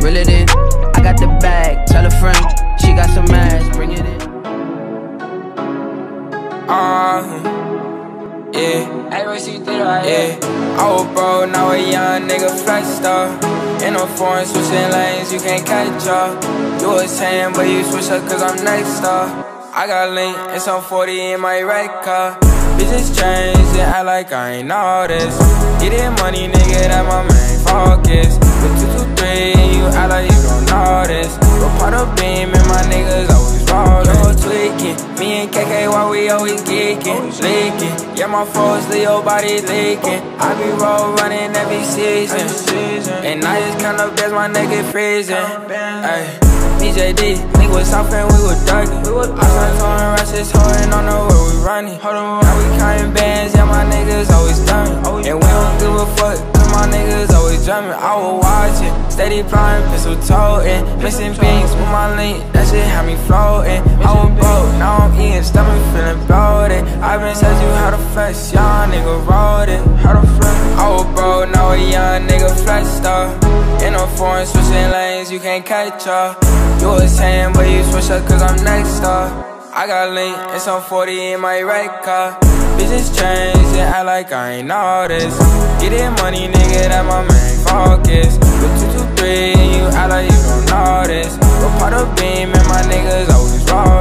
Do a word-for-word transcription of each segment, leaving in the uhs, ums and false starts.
reel it in. I got the bag, tell a friend, she got some ass, bring it in. Uh, yeah, yeah. I was broke, now a young nigga flexed up. In a foreign, switching lanes, you can't catch up. You was saying, but you switch up cause I'm next up. I got link and some forty in my red car. Bitches change and act like I ain't all this. Getting money, nigga, that my main focus. But two two three and you act like you don't know this. But part of beam and my niggas always rollin'. Yo, tweaking, me and K K, why we always geeking, leaking. Yeah, my foes, Leo body leaking. I be roll running every season. And I just count up, that's my nigga freezing. Ay. B J D, nigga was soft and we was ducking. I started throwing rushes, holding on the where we running. Now we counting bands, yeah, my niggas always dumbing. And we don't give a fuck, cause my niggas always drumming. I was watching, steady flying, pistol toting. Missing beans with my link, that shit had me floating. I was broke, now I'm eating, stomach feeling bloated. I been said you how to flex, young nigga wrote it. How to flex? I was broke, now a young nigga flexed up. In a foreign, switching lanes, you can't catch up. You was saying, but you switch up cause I'm next up. I got link and some forty in my red car. Bitches change and act like I ain't all this. Getting money, nigga, that my main focus. But two two three and you act like you don't know this. But part of beam and my niggas always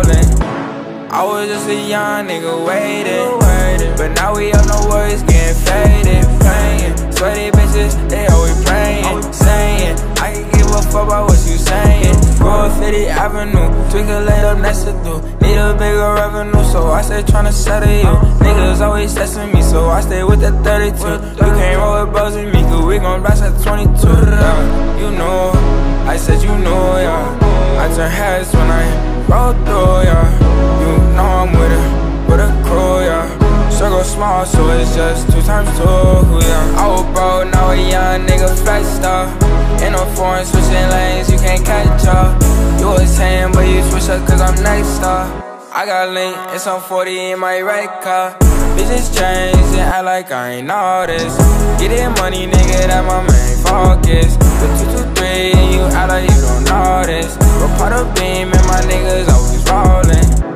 rollin'. I was just a young nigga waiting, but now we up, no worries, getting faded, playing. Sweaty bitches, they always praying, saying I can give a fuck about what you saying. Go fifty Avenue, twinkle laid up next to do. Need a bigger revenue, so I stay tryna settle you. Niggas always testing me, so I stay with that thirty-two. You can't roll with bros with me, cause we gon' blast at twenty-two. Yeah, you know, I said you know, yeah. I turn heads when I roll through, yeah. You know I'm with it, with a crew, yeah. Circle small, so it's just two times two, yeah. I was broke, now a young nigga flexed up. In a foreign, switching lanes, you can't catch up. You was saying, but you switch up cause I'm next up. I got link and some forty in my red car. Bitches change and act like I ain't all this. Getting money, nigga, that my main focus. But two two three and you act like you don't know this. But part of beam and my niggas always rollin'.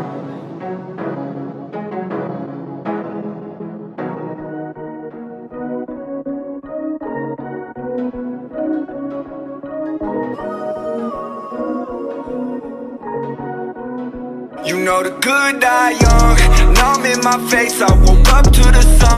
You know the good die young. Numb in my face, I woke up to the sun.